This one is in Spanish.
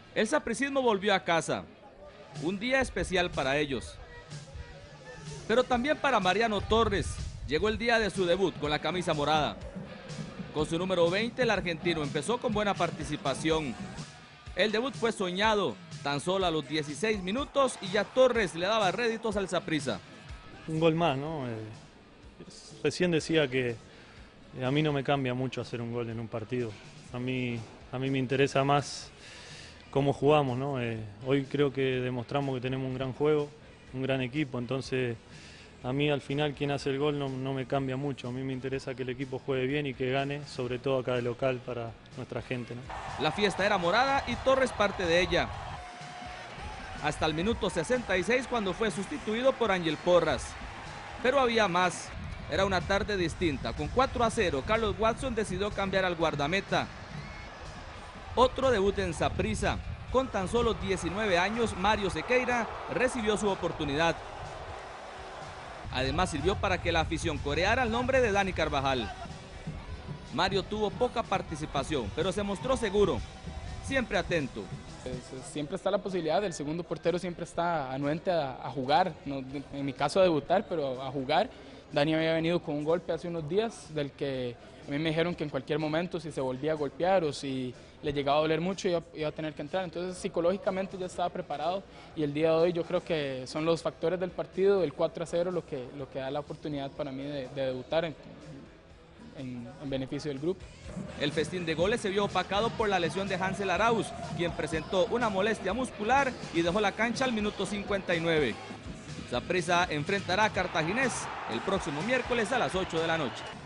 El sapricismo volvió a casa, un día especial para ellos. Pero también para Mariano Torres, llegó el día de su debut con la camisa morada. Con su número 20, el argentino empezó con buena participación. El debut fue soñado, tan solo a los 16 minutos y ya Torres le daba réditos al Saprissa. Un gol más, ¿no? Recién decía que a mí no me cambia mucho hacer un gol en un partido. A mí me interesa más cómo jugamos, ¿no? Hoy creo que demostramos que tenemos un gran juego, un gran equipo, entonces a mí al final quien hace el gol no me cambia mucho. A mí me interesa que el equipo juegue bien y que gane, sobre todo acá de local para nuestra gente, ¿no? La fiesta era morada y Torres parte de ella. Hasta el minuto 66 cuando fue sustituido por Ángel Porras. Pero había más. Era una tarde distinta. Con 4-0, Carlos Watson decidió cambiar al guardameta. Otro debut en Saprissa. Con tan solo 19 años, Mario Sequeira recibió su oportunidad. Además sirvió para que la afición coreara el nombre de Dani Carvajal. Mario tuvo poca participación, pero se mostró seguro, siempre atento. Siempre está la posibilidad, el segundo portero siempre está anuente a jugar, no, en mi caso a debutar, pero a jugar. Dani había venido con un golpe hace unos días, del que a mí me dijeron que en cualquier momento si se volvía a golpear o si le llegaba a doler mucho iba a tener que entrar. Entonces psicológicamente ya estaba preparado y el día de hoy yo creo que son los factores del partido, el 4-0 lo que da la oportunidad para mí de debutar en beneficio del grupo. El festín de goles se vio opacado por la lesión de Hansel Arauz, quien presentó una molestia muscular y dejó la cancha al minuto 59. Saprissa enfrentará a Cartaginés el próximo miércoles a las 8 de la noche.